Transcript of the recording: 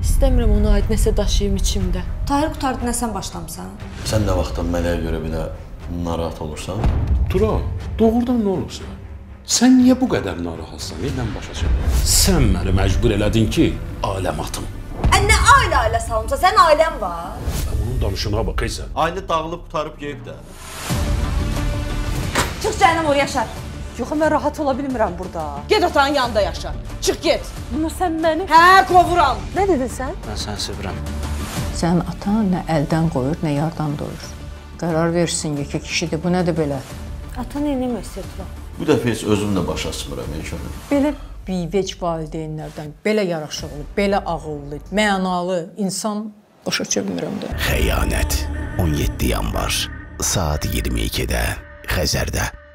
İstəmirəm ona aid nəsə daşıyım içimdə. Tahir qutardı, nə sən başlamısan? Sən nə vaxtdan mələyə görə belə narahat olursan? Turan, doğrudan nə olursa? Sən niyə bu qədər narahatsan? Mən başa çıxmıram. Sən məni məcbur elədin ki, aləm atım. Nə ailə salımsa, sən ailən var. Onun danışına bax sən. Ailə dağılıb qutarıb gedib də. Çıx cəhənnəm o yaşar. Yox, mən rahat ola bilmirəm burada. Get atanın yanında yaşa. Çıx get. Amma sən məni... Hə, qovuram. Nə dedin sən? Mən səni sevirəm. Sənin atan nə əldən qoyur, nə yardan doyur. Qərar versin, yekə kişidir, bu nədir belə? Ata neynəmə istəyir? Bu dəfə heç özümlə başa açmıram inşallah. Belə bivec valideynlərdən, belə yaraşıqlı, belə ağıllı, mənalı insan başa çəkmirəm də. Xəyanət 17 yanvar saat 22-də Xəzərdə.